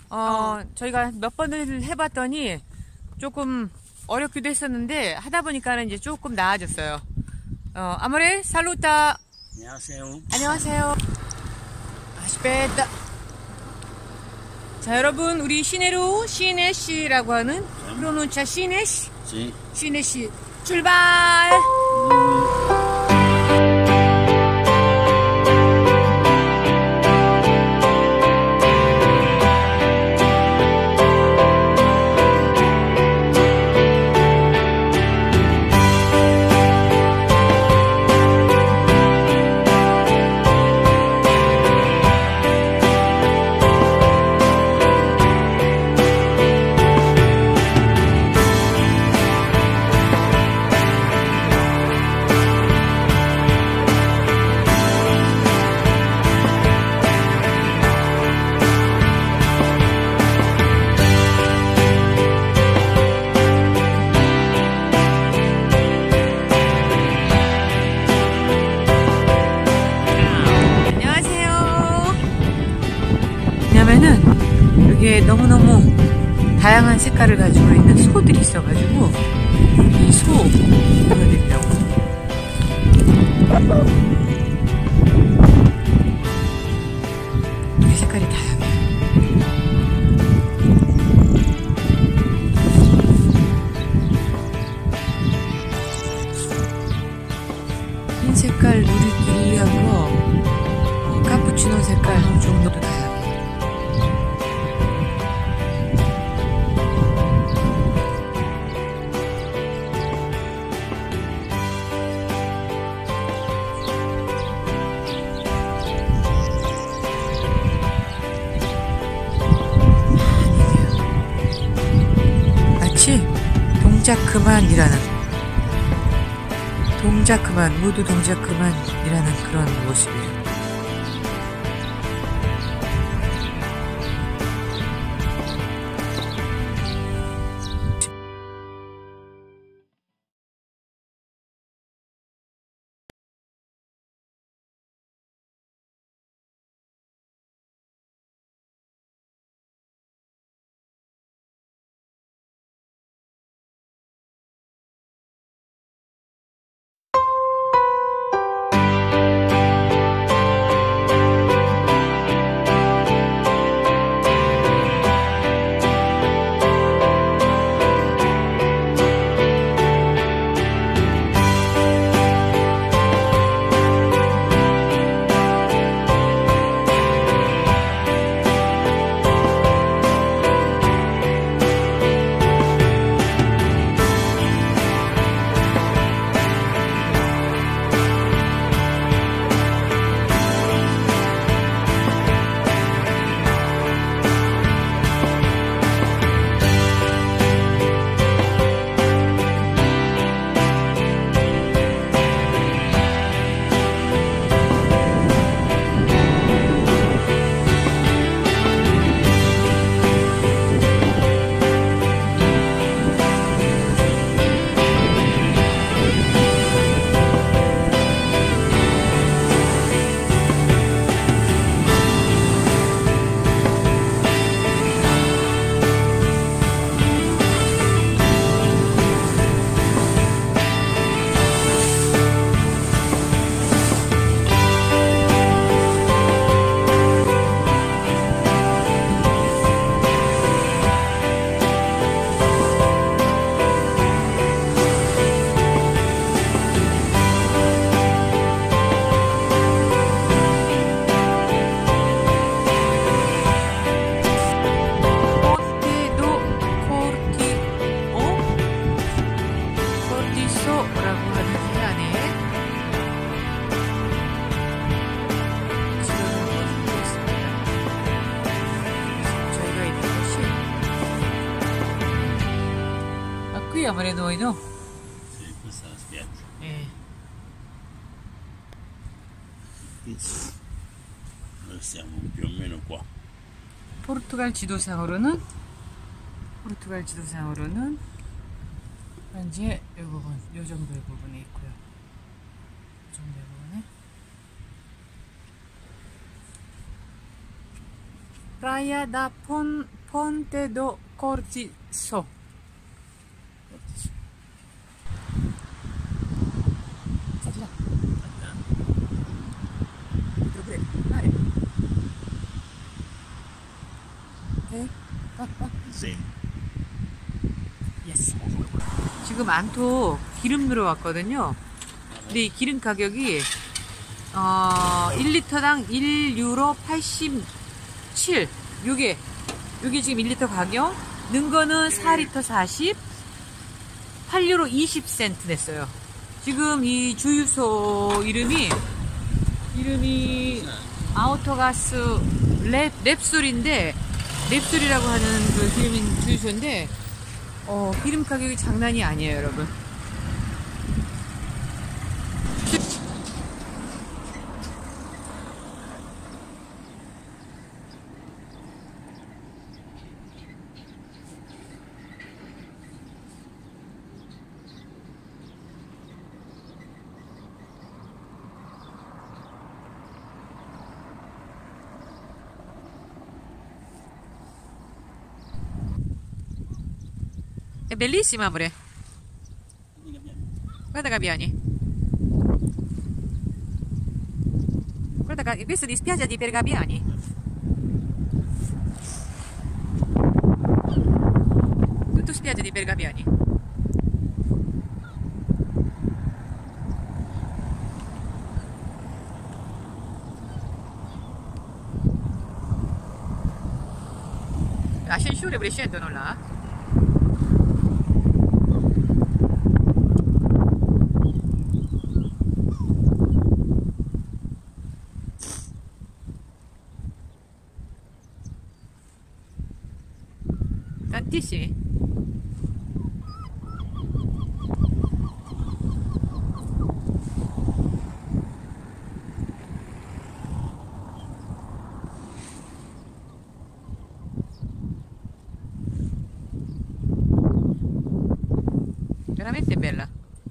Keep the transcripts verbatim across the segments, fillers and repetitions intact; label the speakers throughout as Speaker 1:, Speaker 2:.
Speaker 1: 어, 저희가 몇 번을 해봤더니 조금 어렵기도 했었는데 하다 보니까는 이제 조금 나아졌어요. 어, 아모레 살루타.
Speaker 2: 안녕하세요.
Speaker 1: 안녕하세요. 아시베다. 자, 여러분, 우리 시내로 시내시라고 하는 프로눈차 시내시.
Speaker 2: 시.
Speaker 1: 시내시 출발. 왜냐면은 여기에 너무너무 다양한 색깔을 가지고 있는 소들이 있어가지고 이 소 보여드리려고. 이 색깔이 다양해. 흰 색깔 누리끼리하고 어, 카푸치노 색깔 정도도 다양해. 동작 그만이라는 동작 그만 모두 동작 그만이라는 그런 모습이에요. Qui amore noi, no?
Speaker 2: Sì, questa è la spiaggia.
Speaker 1: Eh.
Speaker 2: Noi siamo più o meno qua.
Speaker 1: 포르투갈 지도상으로는 포르투갈 지도상으로는 현재 이 부분, 이 정도의 부분에 있고요. 이 정도의 부분에 Praia da Pon, Ponte do Cortiço. Senti là. Dietro pure. Mare. Ok? Va, va.
Speaker 2: Sì.
Speaker 1: Yes. 지금 안토 기름 들어왔거든요. 근데 이 기름 가격이 어, 일 리터당 일 유로 팔십칠. 요게 요게 지금 일 리터 가격. 는 거는 사 리터 사십. 팔 유로 이십 센트 냈어요. 지금 이 주유소 이름이 이름이 아우토가스 랩, 랩술인데 랩술이라고 하는 그 기름 주유소인데 어, 기름 가격이 장난이 아니에요, 여러분. È bellissima, amore. Guarda Gabbiani. Guarda, questo di spiaggia di per Gabbiani. Tutto spiaggia di per Gabbiani. Ascensore pure scendono là. Tantissimi. Veramente bella.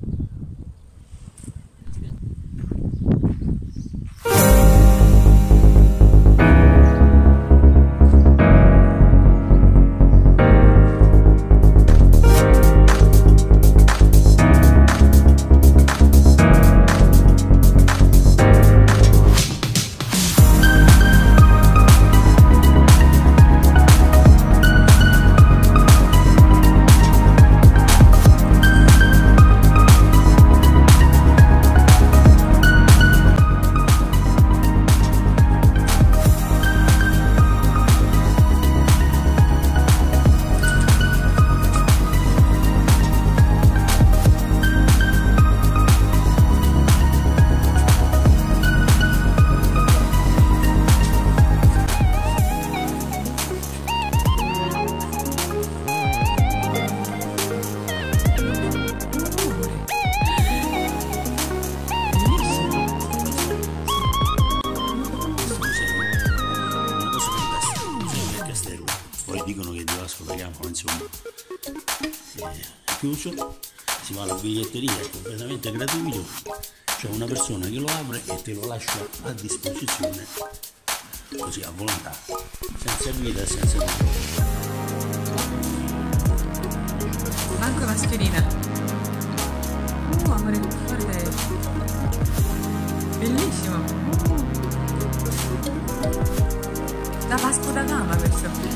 Speaker 2: Dicono che di Vasco da Gama, insomma, è chiuso, si va alla biglietteria, è completamente gratuito, c'è una persona che lo apre e te lo lascia a disposizione così a volontà, senza guida e senza controllo.
Speaker 1: Manco mascherina. Uh, amore, guarda, bellissimo. Da Vasco da Gama questo.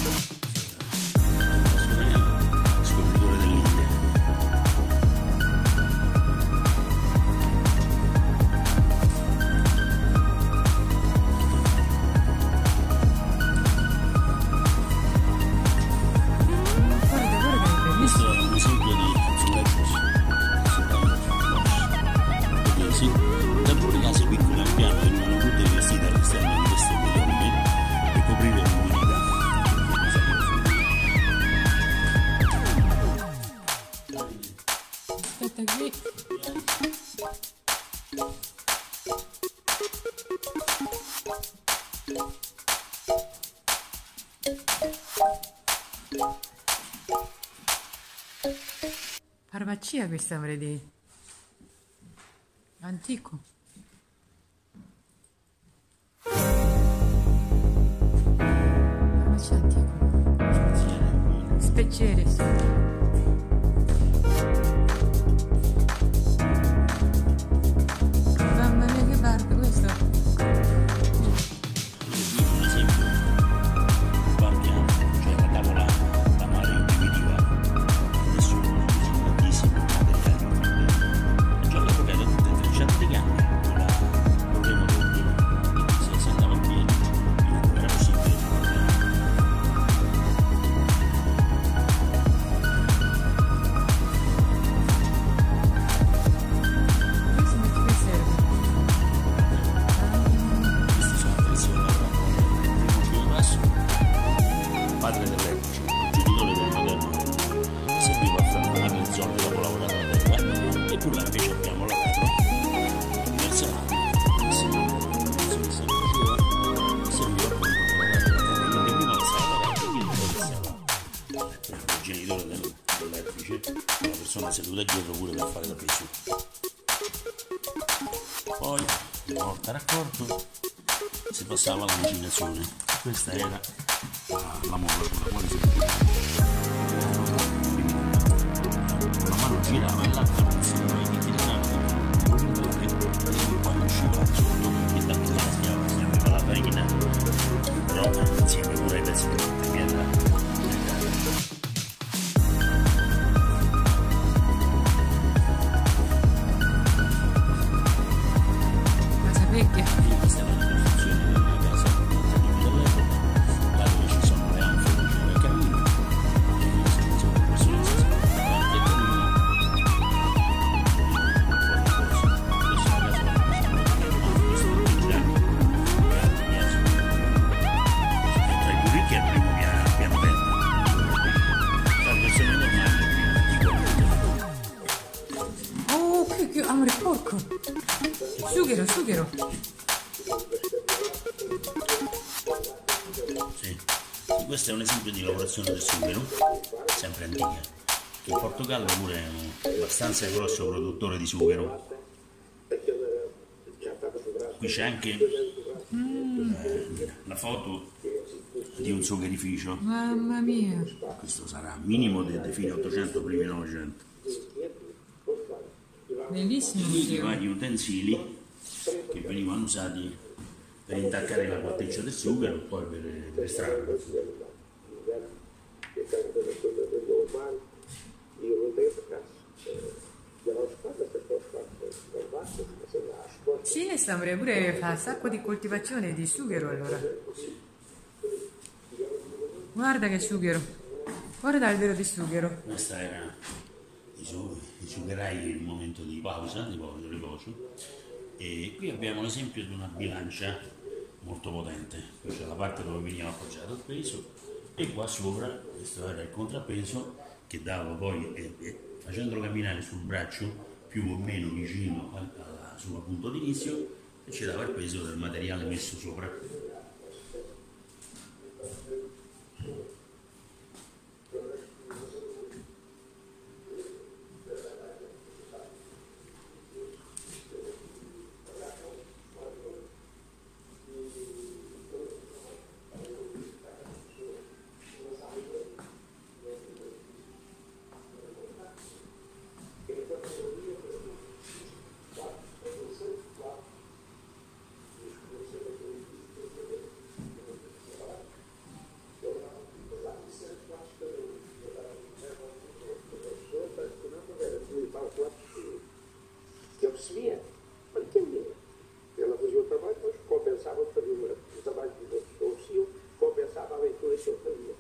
Speaker 1: Aspetta qui. Farmacia questa, amore, di antico. piacere, sì. Mamma mia, che barca questo!
Speaker 2: Un esempio, guardiamo, cioè la tavola, la madre primitiva, adesso sono tantissimi materiali, e già all'epoca erano tutte trecciate di gambe, ora dovremo togliere, quindi se si andava a piedi, non era possibile. Padre dell'epoca, genitore del moderno, serviva a fare una canzone dopo lavorato a terra, e poi là invece abbiamo lavorato diverse anni, serviva appunto per lavorare la terra, quindi prima la stava lavorando e poi stava il genitore del, dell'epice, una persona seduta dietro pure per fare da peso. Poi, una volta raccolto, si passava alla macinazione. Questa era la, la molla con la quale si faceva. La mano girava e l'altra funzione di tirare il bollitore e poi usciva sotto e da qui la schiava si aveva la farina, però insieme pure ai pezzi di frutta che era
Speaker 1: La sapecchia.
Speaker 2: questa è la ricostruzione della casa dell'epoca, là dove ci sono le anfore nel camino, e sono persone che si sono davanti al camino, questa è la casa dove ci sono questi grandi, tra i più ricchi è il primo piano, piano terra, tra le persone normali di qualità.
Speaker 1: Oh, che, che amore, porco! Sughero, sughero!
Speaker 2: Sì. Questo è un esempio di lavorazione del sughero, sempre antica. Il Portogallo pure è un abbastanza grosso produttore di sughero. Qui c'è anche eh, la foto di un sugherificio.
Speaker 1: Mamma mia!
Speaker 2: Questo sarà minimo del fine ottocento, primi novecento.
Speaker 1: Bellissimo!
Speaker 2: Qui i vari utensili che venivano usati per intaccare la corteccia del sughero e poi per, per estrarre il sughero.
Speaker 1: Sì, sembra pure fa un sacco di coltivazione di sughero allora. Guarda che sughero! Guarda l'albero di sughero!
Speaker 2: Questa era i, su, i sugherai in un momento di pausa, di riposo, e qui abbiamo l'esempio di una bilancia molto potente. Qui c'è la parte dove veniva appoggiato il peso e qua sopra questo era il contrappeso che dava poi, e, e, facendolo camminare sul braccio più o meno vicino al, al suo punto di inizio, e ci dava il peso del materiale messo sopra.
Speaker 3: Eu percebia, mas entendia. Ela fazia o trabalho, mas compensava fazer o trabalho que os outros ofereciam, compensava a leitura que eu fazia.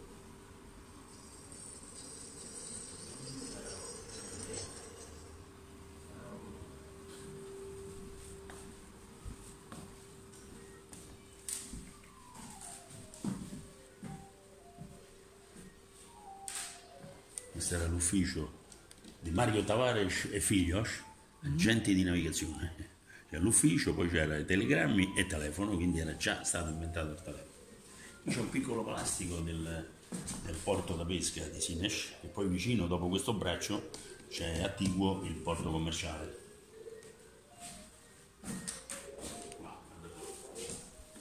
Speaker 2: Questo era l'ufficio di Mario Tavares e Filhos, agenti di navigazione. C'era l'ufficio, poi c'era i telegrammi e telefono, quindi era già stato inventato il telefono. Qui c'è un piccolo plastico del, del porto da pesca di Sines, e poi vicino, dopo questo braccio, c'è attiguo il porto commerciale.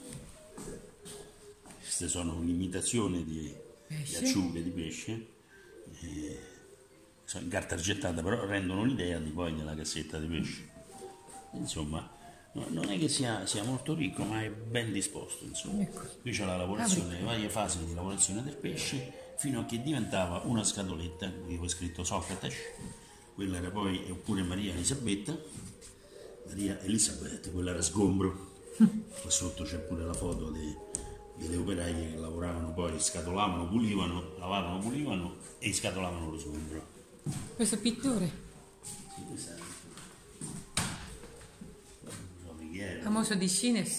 Speaker 2: Queste sono un'imitazione di, di acciughe di pesce, eh, sono in carta argentata, però rendono l'idea di poi della cassetta di pesce. Insomma, no, non è che sia, sia molto ricco, ma è ben disposto. Insomma.
Speaker 1: Ecco.
Speaker 2: Qui c'è la lavorazione, le varie fasi di lavorazione del pesce, fino a che diventava una scatoletta, qui ho scritto Socrates, quella era poi, oppure Maria Elisabetta, Maria Elisabetta, quella era sgombro. Qua sotto c'è pure la foto dei, delle operaie che lavoravano, poi scatolavano, pulivano, lavavano, pulivano e scatolavano lo sgombro.
Speaker 1: Questo pittore,
Speaker 2: Sì, questa è... non so chi era.
Speaker 1: famoso di Cines.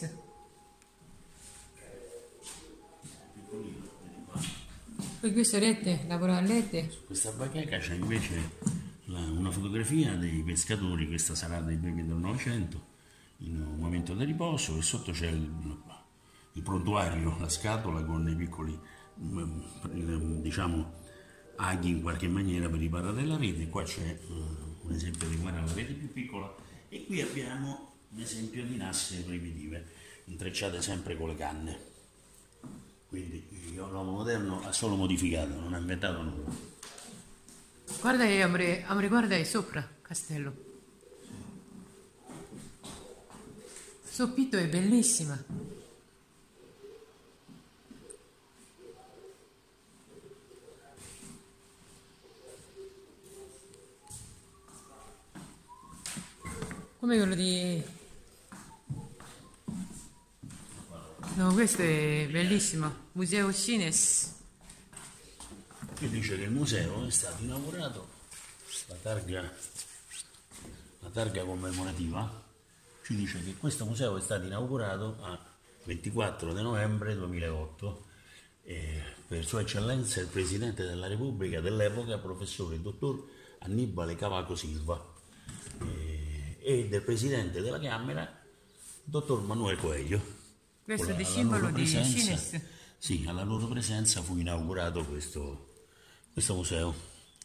Speaker 2: Piccolino, vedi qua.
Speaker 1: Poi questo rete, lavora a rete.
Speaker 2: Questa bacheca c'è invece la- una fotografia dei pescatori, questa sarà dei primi del Novecento, in un momento di riposo, e sotto c'è il, il prontuario, la scatola con i piccoli, mm, diciamo, aghi in qualche maniera per riparare la rete. Qua c'è eh, un esempio di come era la rete più piccola, e qui abbiamo un esempio di nasse primitive, intrecciate sempre con le canne. Quindi l'uomo moderno ha solo modificato, non ha inventato nulla.
Speaker 1: Guarda ahí, hombre, hombre, guarda ahí sopra, castello. Soppito è bellissima. Come quello di... No, questo è bellissimo. Museo Cines.
Speaker 2: Qui dice che il museo è stato inaugurato, la targa, la targa commemorativa ci dice che questo museo è stato inaugurato a ventiquattro di novembre duemilaotto eh, per Sua Eccellenza il Presidente della Repubblica dell'epoca, professore dottor Annibale Cavaco Silva, eh, e del Presidente della Camera, dottor Manuel Coelho.
Speaker 1: Questo
Speaker 2: Con
Speaker 1: è
Speaker 2: la-
Speaker 1: di
Speaker 2: alla
Speaker 1: simbolo
Speaker 2: loro
Speaker 1: di
Speaker 2: presenza-
Speaker 1: Cines.
Speaker 2: Sì, alla loro presenza fu inaugurato questo, questo museo.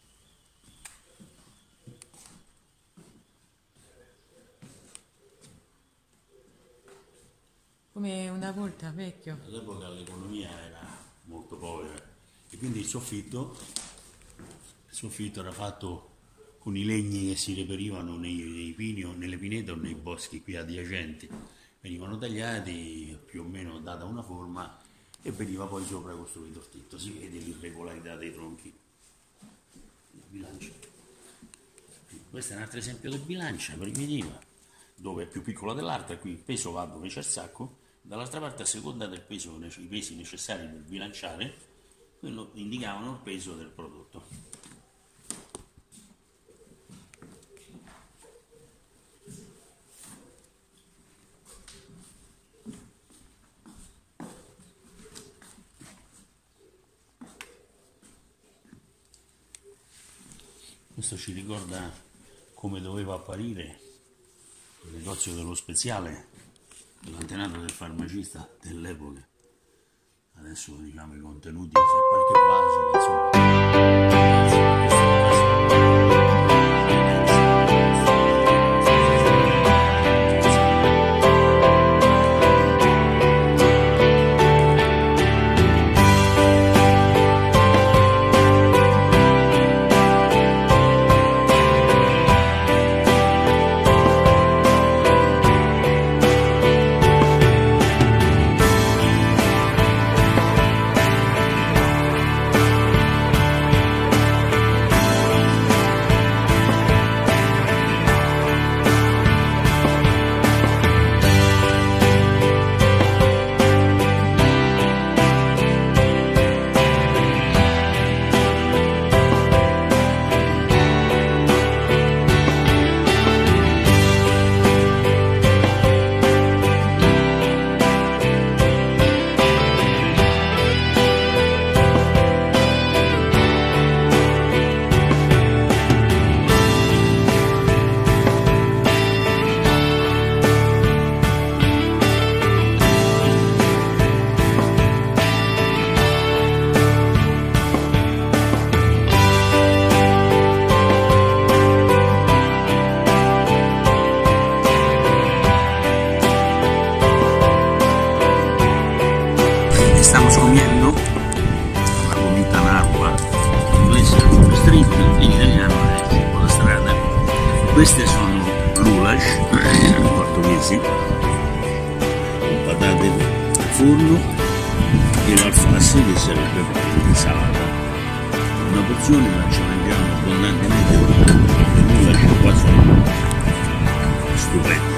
Speaker 1: Come una volta, vecchio.
Speaker 2: All'epoca l'economia era molto povera e quindi il soffitto, il soffitto era fatto con i legni che si reperivano nei, nei pini o nelle pinete o nei boschi qui adiacenti. Venivano tagliati, più o meno data una forma, e veniva poi sopra costruito il tetto. Si vede l'irregolarità dei tronchi. La bilancia. Questo è un altro esempio di bilancia primitiva, dove è più piccola dell'altra. Qui il peso va dove c'è il sacco, dall'altra parte, a seconda del peso, i pesi necessari per bilanciare, quello indicavano il peso del prodotto. Questo ci ricorda come doveva apparire il negozio dello speziale, l'antenato del farmacista dell'epoca. Adesso diciamo i contenuti, c'è qualche vaso, insomma. street, in italiano è cibo da strada. Queste sono l'ulash, portoghesi, con patate al forno e l'alface che sarebbe parte di insalata. Una porzione, ma ci mangiamo abbondantemente perché l'ulash qua sono stupendo.